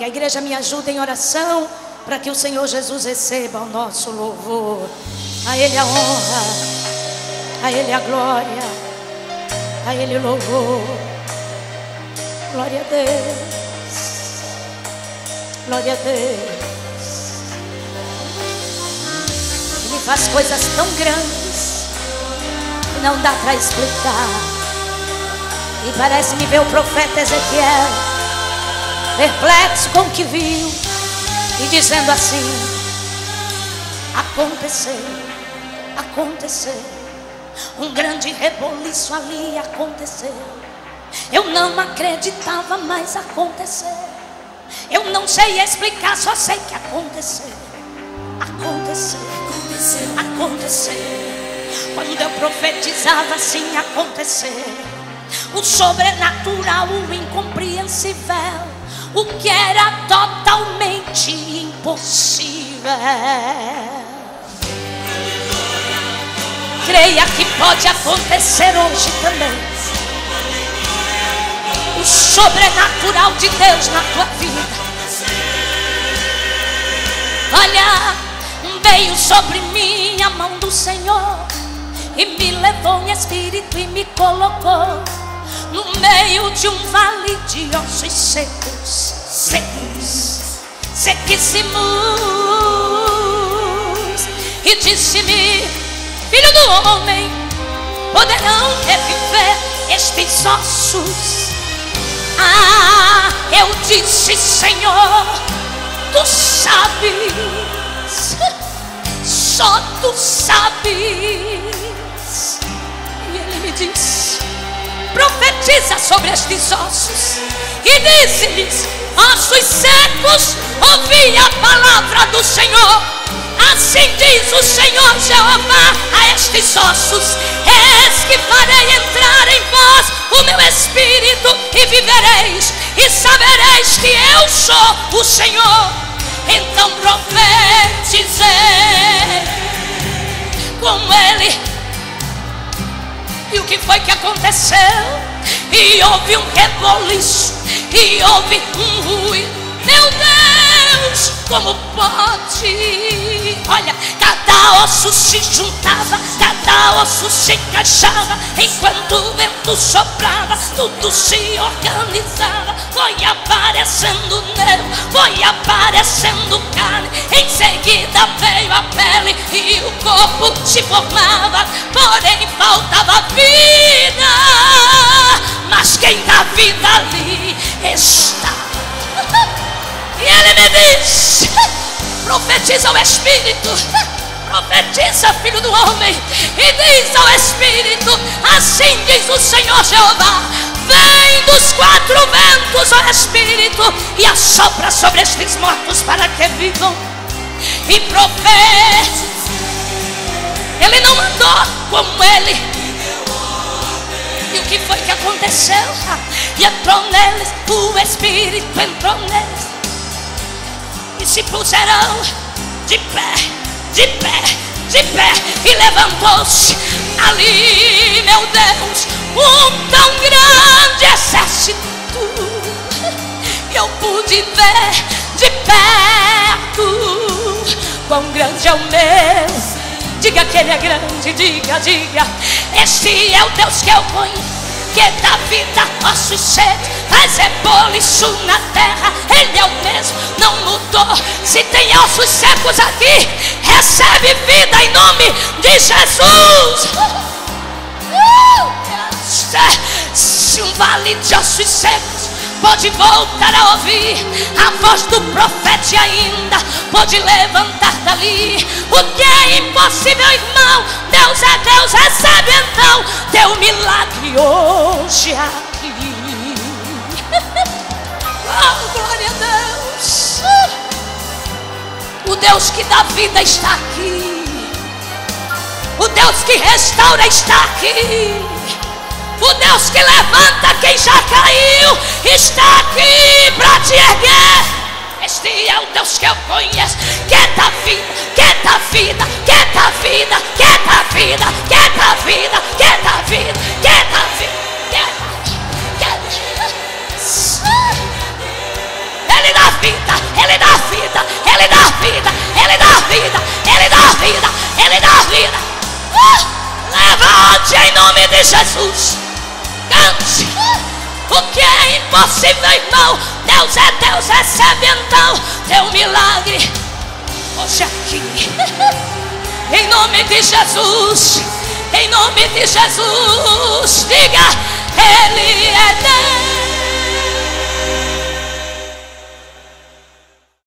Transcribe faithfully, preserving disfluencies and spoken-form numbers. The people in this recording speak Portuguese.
Que a igreja me ajude em oração, para que o Senhor Jesus receba o nosso louvor. A Ele a honra, a Ele a glória, a Ele o louvor. Glória a Deus, glória a Deus. Ele faz coisas tão grandes que não dá para explicar. E parece-me ver o profeta Ezequiel perplexo com o que viu e dizendo assim: aconteceu, aconteceu, um grande reboliço ali aconteceu. Eu não acreditava, mas aconteceu. Eu não sei explicar, só sei que aconteceu. Aconteceu, aconteceu, aconteceu. Quando eu profetizava assim, aconteceu. O sobrenatural, o incompreensível, o que era totalmente impossível. Creia que pode acontecer hoje também. O sobrenatural de Deus na tua vida. Olha, veio sobre mim a mão do Senhor e me levou em espírito e me colocou no meio de um vale de ossos secos, secos, sequíssimos. E disse-me: filho do homem, poderão reviver estes ossos? Ah, eu disse: Senhor, tu sabes, só tu sabes. E ele me disse: profetiza sobre estes ossos e dize-lhes: ossos secos, ouvi a palavra do Senhor. Assim diz o Senhor Jeová a estes ossos: eis que farei entrar em vós o meu espírito e vivereis, e sabereis que eu sou o Senhor. Então profetizei com ele. E o que foi que aconteceu? E houve um reboliço, e houve um ruído. Meu Deus, como pode? Olha, cada osso se juntava, cada osso se encaixava. Enquanto o vento soprava, tudo se organizava. Foi aparecendo nervo, foi aparecendo carne. Em seguida veio a pele e o corpo se formava. Porém faltava vida, mas quem dá vida ali está. E ele me diz: profetiza ao Espírito, profetiza, filho do homem, e diz ao Espírito: assim diz o Senhor Jeová, vem dos quatro ventos, ó Espírito, e assopra sobre estes mortos para que vivam. E profetiza. Ele não mandou como ele. E o que foi que aconteceu? E entrou neles, o Espírito entrou neles, e se puseram de pé, de pé, de pé. E levantou-se ali, meu Deus, um tão grande exército. E eu pude ver de perto quão grande é o meu. Diga que ele é grande, diga, diga. Este é o Deus que eu conheço, que dá vida, ossos secos, faz reboliço na terra. Ele é o mesmo, não mudou. Se tem ossos secos aqui, recebe vida em nome de Jesus. Se um vale de ossos secos pode voltar a ouvir a voz do profeta, ainda pode levantar dali. O que é impossível, irmão, Deus é Deus. Recebe então teu milagre hoje aqui. Oh, glória a Deus. O Deus que dá vida está aqui. O Deus que restaura está aqui. O Deus que levanta quem já caiu está aqui para te erguer. Este é o Deus que eu conheço, que dá vida, que dá vida, que dá vida, que dá vida, que dá vida, que dá vida, que dá vida, que dá vida. Ele dá vida. Ele dá vida. Uh, levante em nome de Jesus. Cante. Uh, o que é impossível, irmão, Deus é Deus. Recebe então teu milagre hoje aqui. Em nome de Jesus. Em nome de Jesus. Diga, Ele é Deus.